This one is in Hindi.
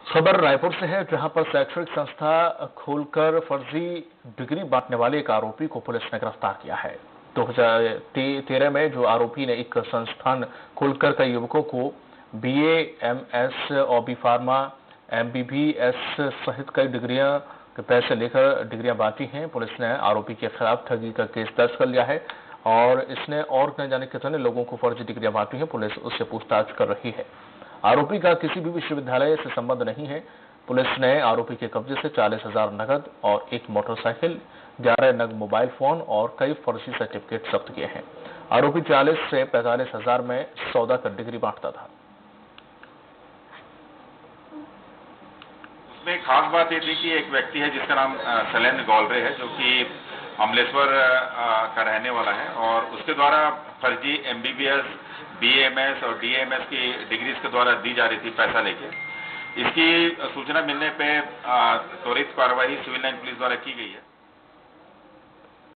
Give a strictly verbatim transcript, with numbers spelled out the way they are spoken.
खबर रायपुर से है, जहां पर शैक्षणिक संस्था खोलकर फर्जी डिग्री बांटने वाले एक आरोपी को पुलिस ने गिरफ्तार किया है। दो हज़ार तेरह में जो आरोपी ने एक संस्थान खोलकर कई युवकों को बीए, एमएस और बी फार्मा, एमबीबीएस सहित कई डिग्रियां के पैसे लेकर डिग्रियां बांटी हैं। पुलिस ने आरोपी के खिलाफ ठगी का केस दर्ज कर लिया है और इसने और न जाने कितने लोगों को फर्जी डिग्रियां बांटी हैं। पुलिस उससे पूछताछ कर रही है। आरोपी का किसी भी विश्वविद्यालय से संबंध नहीं है। पुलिस ने आरोपी के कब्जे से चालीस हजार नकद और एक मोटरसाइकिल, ग्यारह नग मोबाइल फोन और कई फर्जी सर्टिफिकेट जब्त किए हैं। आरोपी चालीस से पैंतालीस हजार में सौदा कर डिग्री बांटता था। उसमें खास बात ये थी कि एक व्यक्ति है जिसका नाम शैलेंद्र गौलरे है, जो कि अमलेश्वर का रहने वाला है और उसके द्वारा फर्जी एमबीबीएस, बीएमएस और डीएमएस की डिग्री इसके द्वारा दी जा रही थी पैसा लेके। इसकी सूचना मिलने पे त्वरित कार्रवाई सिविल लाइन पुलिस द्वारा की गई है।